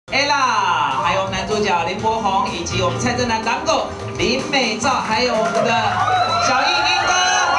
Ella， 还有我们男主角林柏宏，以及我们蔡正南狼狗林美照，还有我们的小英英哥，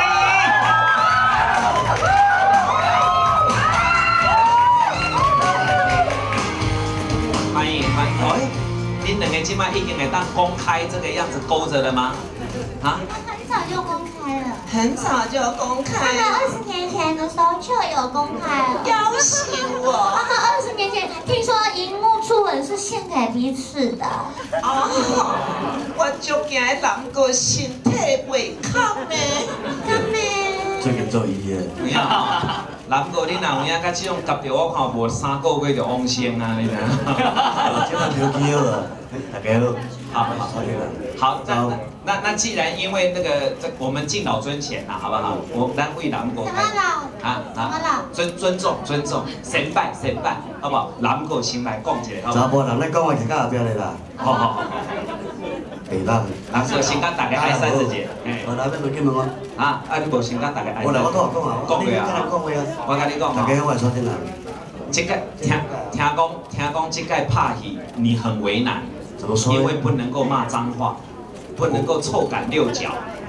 欢迎！欢迎！哎，恁两个今麦已经会当公开这个样子勾着了吗？啊？ 很早就公开了。 很早就公开。 他们20年前的时候就有公开了。 要死我！ 他们20年前听说荧幕初吻是献给彼此的。 哦，我就惊男个身体袂康呢。 干咩？ 最近做医的。 有影男个你若有影，甲这种夹着我看无3个月就往生啊，你知影？ 今晚天气好啊，大家好。 好，那既然因为那个我们敬老尊贤啦，好不好？我咱为男个什么老？什么老？ 尊重，先拜，好不好？男个先来讲一下，好不好？ 查甫人咧讲话就到后壁咧啦。 好。 袂当。 男个先甲大家爱30节。 我来要问问我。 啊，你无先甲大家爱。 我来，我都有讲啊。 讲过啊。 讲话啊。 我甲你讲大家好，我收听啦。 这个听讲这个拍戏你很为难， 怎么说？ 因为不能够骂脏话，不能够臭干6角，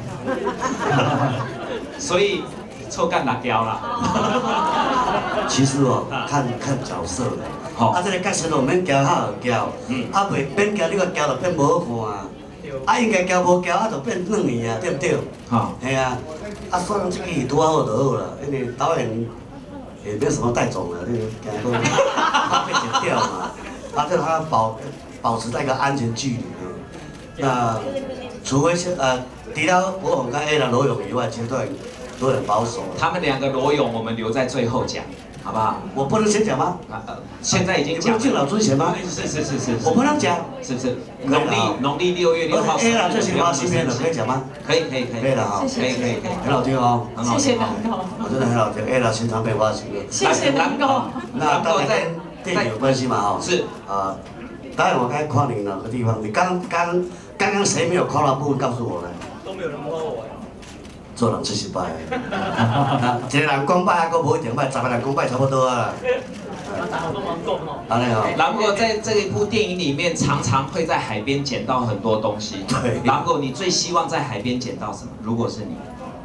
所以臭干6条啦。 其实哦，看角色的。 好。 啊，这个角色哦，免交较好交，啊袂免交你个交就变无好看。啊，应该交无交，啊就变软去啊，对不对？ 好。 系啊，啊，所以这个拄好就好了，因为导演。也没有什么带种了，那个感觉怕被剪掉嘛，啊，就他保持在一个安全距离。那除非是除了柏宏跟 A 的罗勇以外，其实都很保守。 他们2个罗勇我们留在最后讲，好不好？ 我不能先讲吗？ 现在已经讲。 你不敬老尊贤吗？ 是。 我不能讲。 是。农历6月6号。 A 了最新发新片的可以讲吗？ 可以了哈。 可以。 很好听哦。 谢谢南狗。 我真的很好听 ，A 了新常被发行了。 谢谢南狗。 那当然跟电影有关系嘛哈。 是。 当然我该夸你哪个地方？你刚刚谁没有夸的部分告诉我呢？ 都没有人夸我。 做人真失败。一个人讲拜，还佫无一定拜，10个人讲拜差不多啊。 大家都蛮讲哦。 安尼哦。 狼狗在这一部电影里面，常常会在海边捡到很多东西。 对。 狼狗，你最希望在海边捡到什么？如果是你？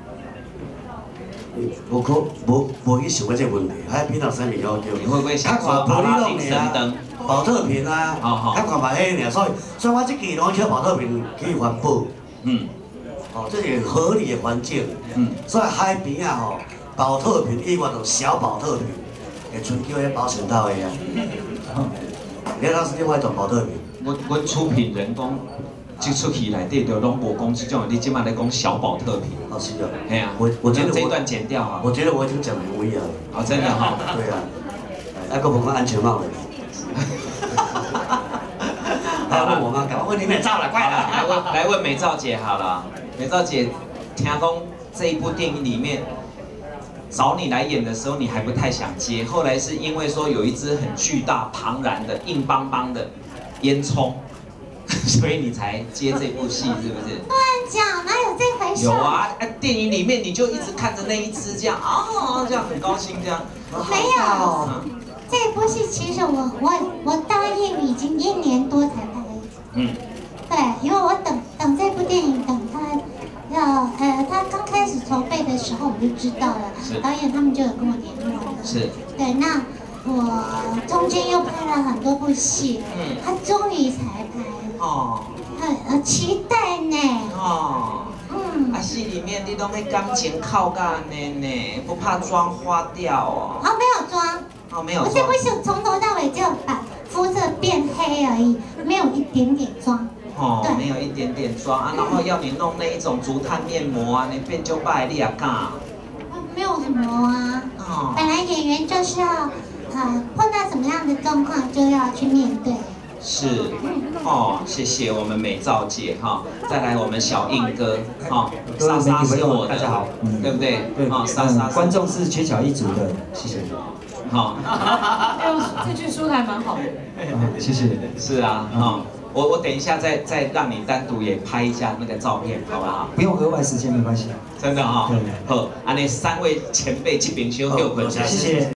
无去想过这个问题，海边有啥物好叫？ 你会不会想说阿拉丁神灯？ 保特瓶啊，较看嘛迄尔，所以我这期拢去保特瓶去环保。这是合理的环境。所以海边啊吼，保特瓶以外就小保特瓶，会存叫迄保险套的啊。你那是另外一种保特瓶。 阮出品人讲，即出去内底就拢无讲这种，你即马在讲小保特瓶。 哦，是的。 嘿啊， 我觉得这一段剪掉啊。 我觉得我已经讲明威了。 哦，真的哈。 对啊。还佫无讲安全帽嘞。来问我吗？赶快问你美照了，快了！ 来问美照姐好了。美照姐，听讲这一部电影里面找你来演的时候，你还不太想接，后来是因为说有一支很巨大、庞然的、硬邦邦的烟囱，所以你才接这部戏，是不是？ 乱讲，哪有这回事？ 有啊，电影里面你就一直看着那一支这样，这样很高兴这样。 没有。这部戏其实我答应已经1年多才拍。对，因为我等这部电影，等他他刚开始筹备的时候我就知道了，导演他们就有跟我联络了。 是。 对，那我中间又拍了很多部戏，他终于才拍。很期待呢。 戏里面你拢在感情靠到安尼呢，不怕妆花掉哦？ 没有妆。 没有妆。 我这部戏从头到尾就把肤色变黑而已，没有一点点妆。 对，没有一点点妆啊，然后要你弄那一种竹炭面膜啊，你变就败你也干？ 没有什么啊。本来演员就是要碰到什么样的状况就要去面对。 是。谢谢我们美照姐哈，再来我们小印哥莎莎是我的， 大家好， 对不对？ 对， 莎莎。 观众是缺少一组的，谢谢。 这句说的还蛮好的。 谢谢。 是啊，我等一下再让你单独也拍一下那个照片，好不好？ 不用额外时间，没关系。 真的哈。好，安尼3位前辈这边小休困， 谢谢。